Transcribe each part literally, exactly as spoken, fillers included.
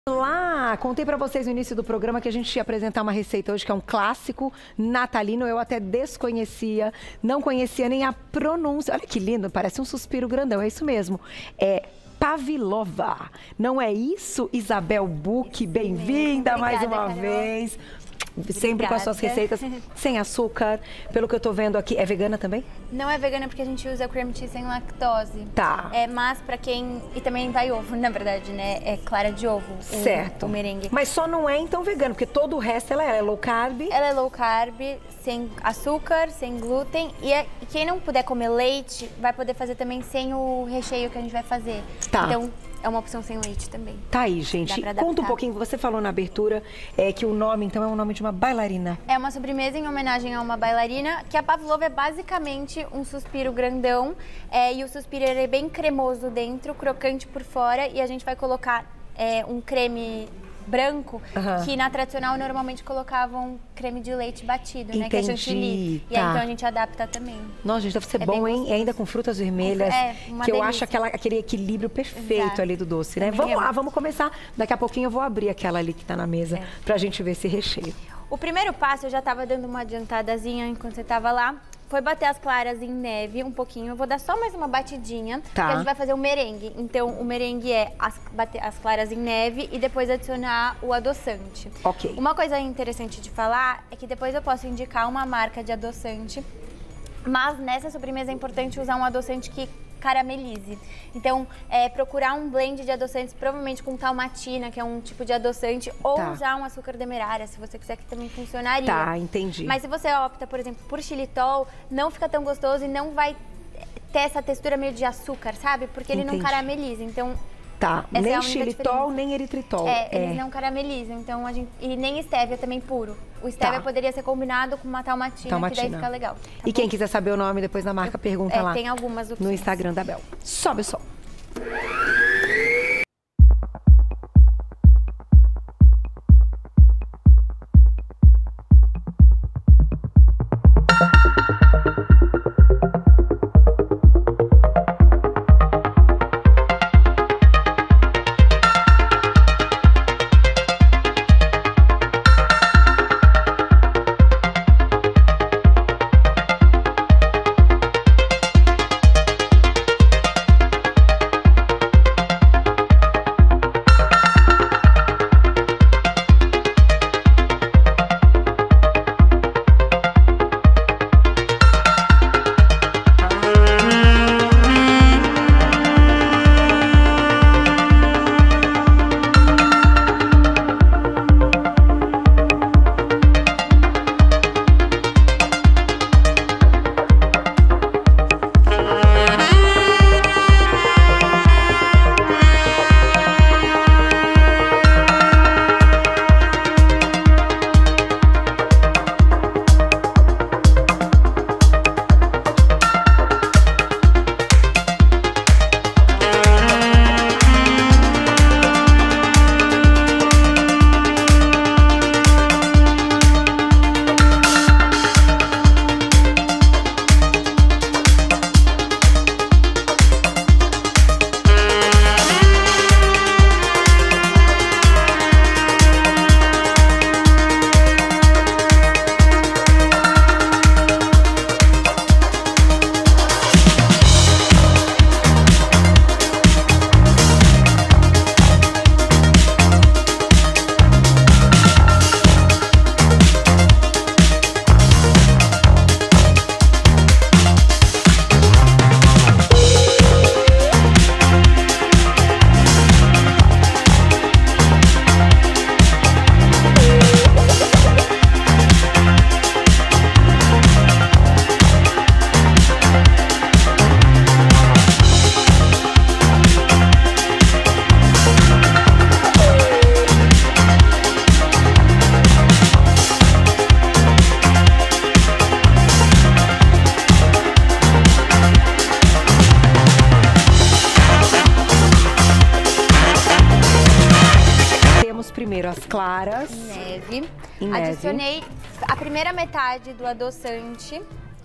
Lá, contei pra vocês no início do programa que a gente ia apresentar uma receita hoje que é um clássico natalino. Eu até desconhecia, não conhecia nem a pronúncia. Olha que lindo, parece um suspiro grandão, é isso mesmo. É pavlova. Não é isso, Isabel Buch? Bem-vinda mais uma Carol. vez. Obrigada. Sempre com as suas receitas sem açúcar. Pelo que eu tô vendo aqui, é vegana também? Não é vegana porque a gente usa cream cheese sem lactose. Tá. É, mas pra quem... E também vai ovo, na verdade, né? É clara de ovo. O, Certo. O merengue. Mas só não é então vegano, porque todo o resto ela é, ela é low carb. Ela é low carb, sem açúcar, sem glúten. E, é, e quem não puder comer leite, vai poder fazer também sem o recheio que a gente vai fazer. Tá. Então, é uma opção sem leite também. Tá aí, gente. Dá pra Conta um adaptar. pouquinho, você falou na abertura é, que o nome, então, é o nome de uma bailarina. É uma sobremesa em homenagem a uma bailarina, que a pavlova é basicamente um suspiro grandão. É, e o suspiro ele é bem cremoso dentro, crocante por fora. E a gente vai colocar é, um creme branco, Aham. que na tradicional normalmente colocavam creme de leite batido, né? Que é Entendi, chantilly. E tá. aí então a gente adapta também. Nossa, gente, deve ser É bom, bem hein? E gostoso. ainda com frutas vermelhas, É, uma que eu delícia. acho aquela, aquele equilíbrio perfeito Exato. ali do doce, né? Também Vamos é lá, bom. vamos começar. Daqui a pouquinho eu vou abrir aquela ali que tá na mesa, É. pra gente ver esse recheio. O primeiro passo, eu já tava dando uma adiantadazinha enquanto você tava lá, foi bater as claras em neve um pouquinho. Eu vou dar só mais uma batidinha, Tá. que a gente vai fazer o merengue. Então, o merengue é as, bater as claras em neve e depois adicionar o adoçante. Ok. Uma coisa interessante de falar é que depois eu posso indicar uma marca de adoçante, mas nessa sobremesa é importante usar um adoçante que caramelize. Então, é, procurar um blend de adoçantes, provavelmente com talmatina, que é um tipo de adoçante, ou Tá. usar um açúcar demerara, se você quiser, que também funcionaria. Tá, entendi. Mas se você opta, por exemplo, por xilitol, não fica tão gostoso e não vai ter essa textura meio de açúcar, sabe? Porque ele não Entendi. carameliza. Então, Tá, essa é a nem única xilitol, diferença. nem eritritol. é, eles não caramelizam. Então, a gente, e nem stevia também puro. O stevia Tá. poderia ser combinado com uma talmatina, Talmatina. que daí fica legal. tá E bom? quem quiser saber o nome depois da marca, pergunta É, lá tem algumas opções. no Instagram da Bel. Sobe o som. primeiro as claras. Neve. Em neve. Adicionei a primeira metade do adoçante.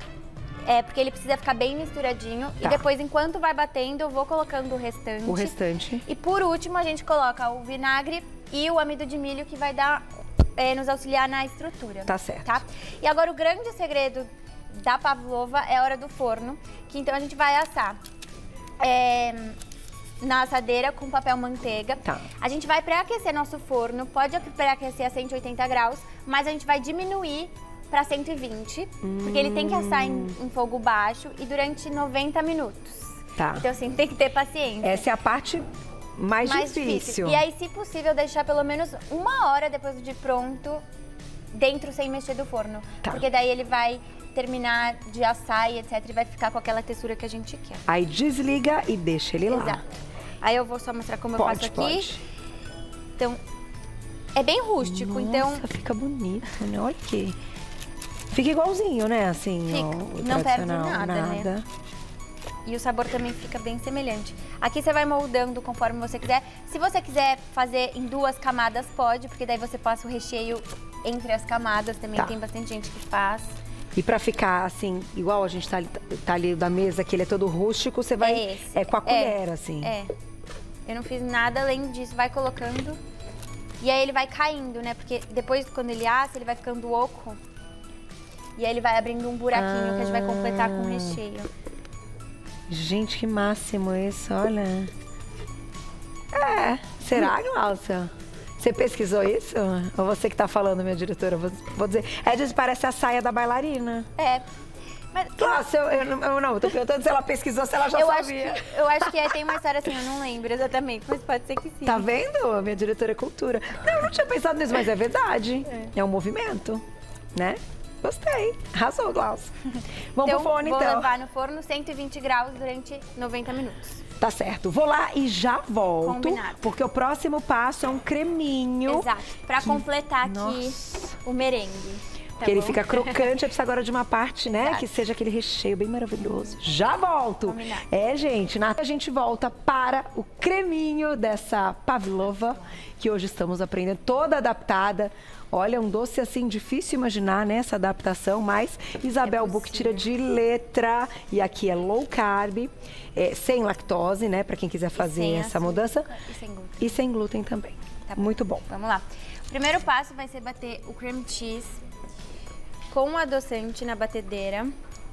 É, porque ele precisa ficar bem misturadinho. Tá. E depois, enquanto vai batendo, eu vou colocando o restante. O restante. E por último, a gente coloca o vinagre e o amido de milho que vai dar, é, nos auxiliar na estrutura. Tá certo. Tá? E agora o grande segredo da pavlova é a hora do forno, que então a gente vai assar é, na assadeira com papel manteiga. Tá. A gente vai pré-aquecer nosso forno, pode pré-aquecer a cento e oitenta graus, mas a gente vai diminuir para cento e vinte, hum. porque ele tem que assar em, em fogo baixo e durante noventa minutos. Tá. Então assim, tem que ter paciência. Essa é a parte mais, mais difícil. difícil. E aí, se possível, deixar pelo menos uma hora depois de pronto dentro sem mexer do forno. Tá. Porque daí ele vai terminar de assar e etcétera. E vai ficar com aquela textura que a gente quer. Aí desliga e deixa ele lá. Exato. Aí eu vou só mostrar como pode, eu faço aqui. Pode. Então, é bem rústico. Nossa, então fica bonito, né? Olha aqui. Fica igualzinho, né? Assim, fica. ó, o Não perde tradicional, nada, nada, né? E o sabor também fica bem semelhante. Aqui você vai moldando conforme você quiser. Se você quiser fazer em duas camadas, pode, porque daí você passa o recheio entre as camadas. Também tá. tem bastante gente que faz. E pra ficar assim, igual a gente tá, tá ali da mesa, que ele é todo rústico, você vai... É esse. É com a colher, é, assim. É. Eu não fiz nada além disso. Vai colocando. E aí ele vai caindo, né? Porque depois, quando ele assa, ele vai ficando oco. E aí ele vai abrindo um buraquinho ah. que a gente vai completar com o recheio. Gente, que máximo isso, olha. É, será, Glaucia? Você pesquisou isso? Ou você que tá falando, minha diretora? Vou, vou dizer. É, diz, parece a saia da bailarina. É. Mas, Glaucia, eu, eu, eu não, eu tô perguntando se ela pesquisou, se ela já eu sabia. Acho que, eu acho que é, tem uma história assim, eu não lembro exatamente, mas pode ser que sim. Tá vendo? A minha diretora é cultura. Não, eu não tinha pensado nisso, mas é verdade. É, é um movimento, né? Gostei. Arrasou, Glaucia. Vamos então, pro forno, vou então. Vou levar no forno cento e vinte graus durante noventa minutos. Tá certo. Vou lá e já volto. Combinado. Porque o próximo passo é um creminho. Exato. Pra que... completar aqui Nossa. o merengue. Tá que bom? ele fica crocante, eu preciso agora de uma parte, né? Exato. Que seja aquele recheio bem maravilhoso. Já volto. Combinado. É, gente, na... a gente volta para o creminho dessa pavlova, que hoje estamos aprendendo, toda adaptada. Olha, um doce assim, difícil imaginar, né, essa adaptação, mas Isabel é Buch tira de letra. E aqui é low carb, é, sem lactose, né, para quem quiser fazer essa mudança. E sem glúten. E sem glúten também. Tá bom. Muito bom. Vamos lá. O primeiro passo vai ser bater o cream cheese com o adoçante na batedeira.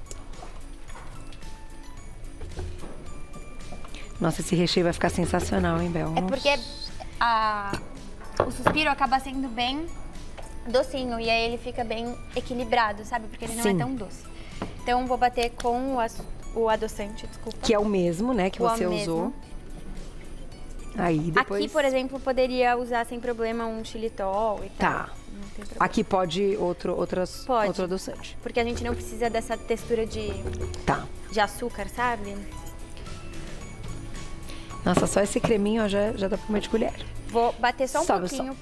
Nossa, esse recheio vai ficar sensacional, hein, Bel? É porque a, o suspiro acaba sendo bem docinho e aí ele fica bem equilibrado, sabe? Porque ele não Sim. é tão doce. Então vou bater com o, o adoçante, desculpa. Que é o mesmo, né, que o você mesmo. usou. Aí depois... Aqui, por exemplo, poderia usar sem problema um xilitol e tal. Tá. Não tem problema. Aqui pode outro, outras, Pode. outro adoçante. Porque a gente não precisa dessa textura de, Tá. de açúcar, sabe? Nossa, só esse creminho ó, já, já dá pra comer de colher. Vou bater só um Sobe o pouquinho.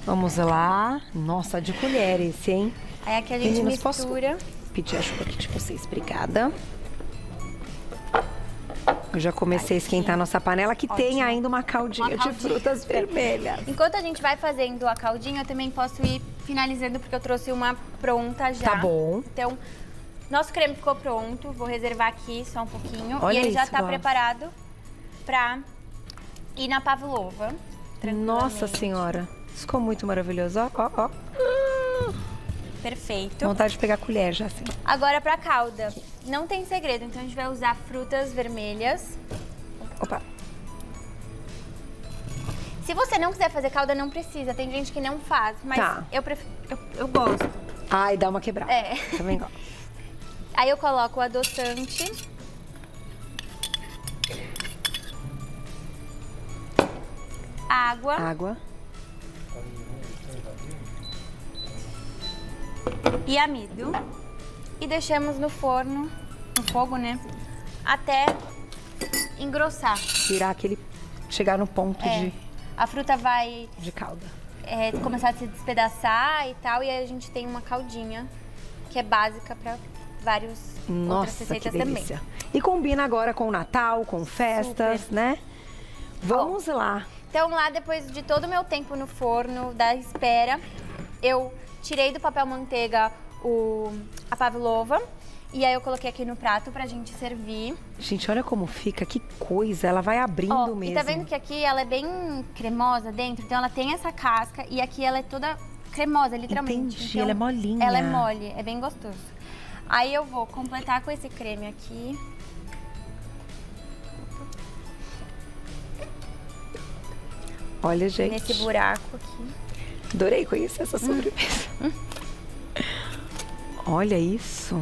Vamos lá. Nossa, de colher esse, hein? Aí aqui a gente Meninas, mistura. posso pedir ajuda aqui de vocês? Obrigada. Eu já comecei aqui a esquentar a nossa panela, que Ótimo. tem ainda uma caldinha, uma caldinha de frutas vermelhas. Enquanto a gente vai fazendo a caldinha, eu também posso ir finalizando, porque eu trouxe uma pronta já. Tá bom. Então, nosso creme ficou pronto. Vou reservar aqui só um pouquinho. Olha e ele isso, já tá Bá. preparado pra ir na pavlova. Nossa senhora. Ficou muito maravilhoso. Ó, ó, ó. Perfeito. Vontade de pegar a colher já, assim. Agora pra calda. Não tem segredo, então a gente vai usar frutas vermelhas. Opa. Se você não quiser fazer calda, não precisa. Tem gente que não faz, mas tá. eu, pref... eu, eu gosto. Ai, dá uma quebrada. É. Também gosto. Aí eu coloco o adoçante. Água. Água. E amido. E deixamos no forno, no fogo, né? Até engrossar. Virar aquele... Chegar no ponto é. de... A fruta vai... De calda. É, começar a se despedaçar e tal. E aí a gente tem uma caldinha, que é básica para vários Nossa, outras receitas que delícia. também. E combina agora com o Natal, com festas, Super. né? Vamos oh. lá. Então lá, depois de todo o meu tempo no forno, da espera, eu tirei do papel manteiga o, a pavlova. E aí eu coloquei aqui no prato pra gente servir. Gente, olha como fica, que coisa. Ela vai abrindo oh, mesmo. E tá vendo que aqui ela é bem cremosa dentro? Então ela tem essa casca e aqui ela é toda cremosa, literalmente. Entendi, então, ela é molinha. Ela é mole, é bem gostoso. Aí eu vou completar com esse creme aqui. Olha, gente. Nesse buraco aqui. Adorei conhecer essa sobremesa. Hum. Hum. Olha isso.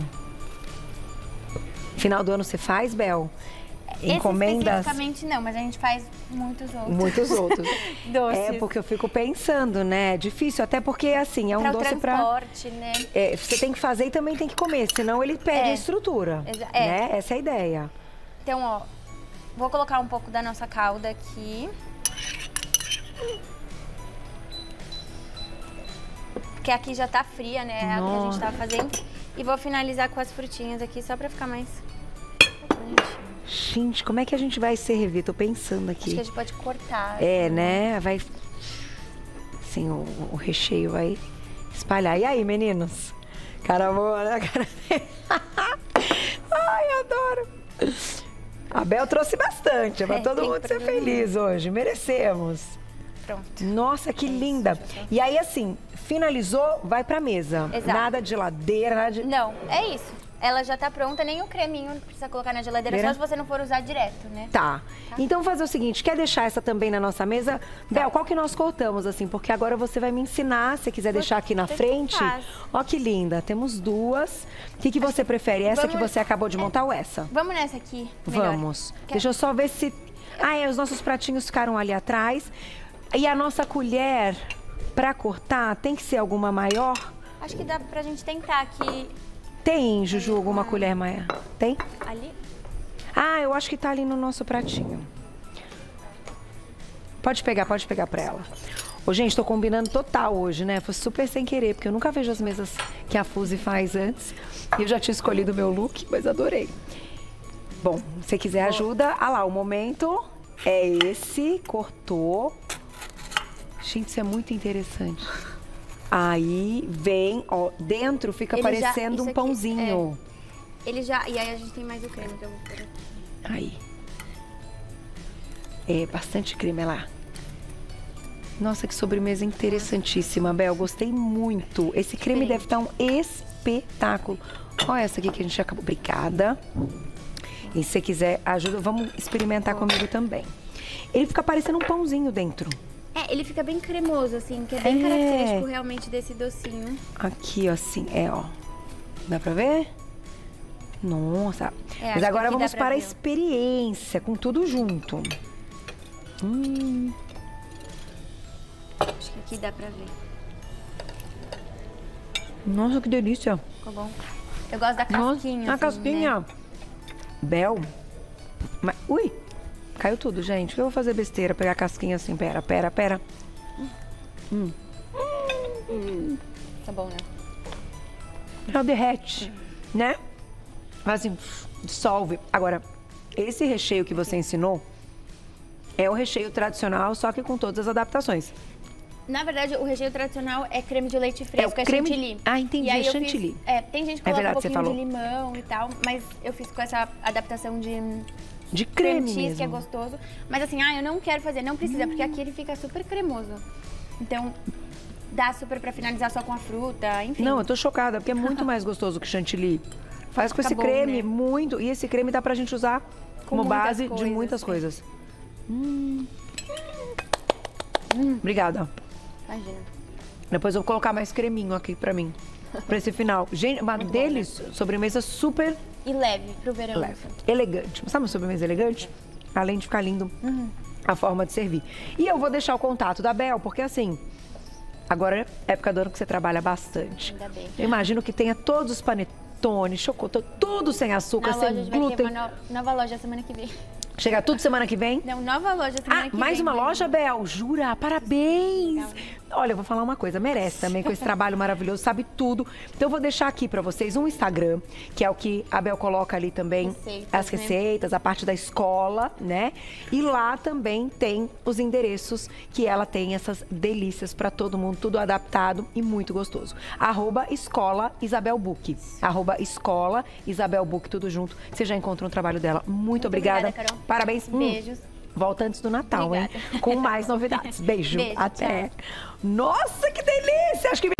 Final do ano você faz, Bel? Encomendas? Especificamente não, mas a gente faz muitos outros. Muitos outros. Doces. É, porque eu fico pensando, né? Difícil, até porque, assim, é um pra doce pra... transporte, né? É, você tem que fazer e também tem que comer, senão ele perde é. a estrutura, Exa é. né? Essa é a ideia. Então, ó, vou colocar um pouco da nossa calda aqui. Porque aqui já tá fria, né? É a que a gente tava fazendo. E vou finalizar com as frutinhas aqui, só pra ficar mais bonitinho. Gente, como é que a gente vai servir? Tô pensando aqui. Acho que a gente pode cortar. É, assim, né? Vai... Assim, o, o recheio vai espalhar. E aí, meninos? Cara boa, né? Cara... Ai, adoro. A Bel trouxe bastante, é pra é, todo mundo ser feliz hoje. Merecemos. Pronto. Nossa, que é linda. Isso, e aí, assim, finalizou, vai pra mesa. Exato. Nada de geladeira, nada de... Não, é isso. Ela já tá pronta, nem o creminho precisa colocar na geladeira, Beira? só se você não for usar direto, né? Tá. tá. Então, fazer o seguinte, quer deixar essa também na nossa mesa? Tá. Bel, qual que nós cortamos, assim? Porque agora você vai me ensinar, se quiser deixar aqui na frente. Ó, que linda. Temos duas. O que, que você prefere? Essa Vamos... que você acabou de montar é... ou essa? Vamos nessa aqui. Melhor. Vamos. Quer... Deixa eu só ver se... Ah, é, os nossos pratinhos ficaram ali atrás. E a nossa colher, pra cortar, tem que ser alguma maior? Acho que dá pra gente tentar aqui. Tem, Juju, alguma ah. colher maior? Tem? Ali? Ah, eu acho que tá ali no nosso pratinho. Pode pegar, pode pegar pra ela. Ô, gente, tô combinando total hoje, né? Foi super sem querer, porque eu nunca vejo as mesas que a Fuzi faz antes. E eu já tinha escolhido o meu look, mas adorei. Bom, se você quiser ajuda, ah lá, o momento é esse, cortou. Gente, isso é muito interessante. Aí vem, ó, dentro fica Ele parecendo já, um pãozinho. É. Ele já, e aí a gente tem mais o creme que eu vou pôr aqui. Aí. É, bastante creme lá. Nossa, que sobremesa interessantíssima, Bel. Gostei muito. Esse creme deve estar um espetáculo. Olha essa aqui que a gente acabou. Obrigada. E se você quiser ajuda, vamos experimentar comigo também. Ele fica parecendo um pãozinho dentro. É, ele fica bem cremoso, assim, que é bem é. característico realmente desse docinho. Aqui, ó, assim, é, ó. Dá pra ver? Nossa. É, Mas agora vamos para a experiência, com tudo junto. Hum. Acho que aqui dá pra ver. Nossa, que delícia. Ficou bom. Eu gosto da casquinha. Nossa, a assim, casquinha. Né? Bel. Mas, ui. Caiu tudo, gente. Eu vou fazer besteira, pegar a casquinha assim. Pera, pera, pera. Hum. Hum. Tá bom, né? Ela derrete, né? Mas assim, dissolve. Agora, esse recheio que você ensinou é o recheio tradicional, só que com todas as adaptações. Na verdade, o recheio tradicional é creme de leite fresco, é, é creme... chantilly. Ah, entendi, e aí é chantilly. Fiz, é, tem gente que é coloca verdade, um pouquinho você falou. de limão e tal, mas eu fiz com essa adaptação de... De creme cheese, mesmo. que é gostoso. Mas assim, ah, eu não quero fazer, não precisa, hum. porque aqui ele fica super cremoso. Então, dá super pra finalizar só com a fruta, enfim. Não, eu tô chocada, porque é muito mais gostoso que chantilly. Faz com Fica esse bom, creme, né? muito. E esse creme dá pra gente usar como base coisas, de muitas sim. coisas. Hum. Hum. Obrigada. Imagina. Depois eu vou colocar mais creminho aqui pra mim. Pra esse final. Gente, uma Muito deles, bom, né? sobremesa super E leve pro verão. leve. Elegante. Sabe uma sobremesa elegante? Além de ficar lindo, Uhum. a forma de servir. E eu vou deixar o contato da Bel, porque assim, agora é época do ano que você trabalha bastante. Ainda bem. Eu imagino que tenha todos os panetones, chocolate, tudo sem açúcar, Na loja, a sem gente vai ter glúten. uma no- nova loja semana que vem. Chega tudo semana que vem? Não, nova loja semana Ah, que vem. mais uma né? loja, Bel? Jura? Parabéns! Legal. Olha, eu vou falar uma coisa, merece também com esse trabalho maravilhoso, sabe tudo. Então eu vou deixar aqui pra vocês um Instagram, que é o que a Bel coloca ali também, Receitas, as né? receitas, a parte da escola, né? E lá também tem os endereços que ela tem essas delícias pra todo mundo, tudo adaptado e muito gostoso. Arroba Escola Isabel Buch. Arroba Escola Isabel Buch, tudo junto. Você já encontra um trabalho dela. Muito, Muito obrigada. obrigada, Carol. Parabéns. Hum. Beijos. Volta antes do Natal, Obrigada. hein? Com mais novidades. Beijo. Beijo, Até. tchau. Nossa, que delícia! Acho que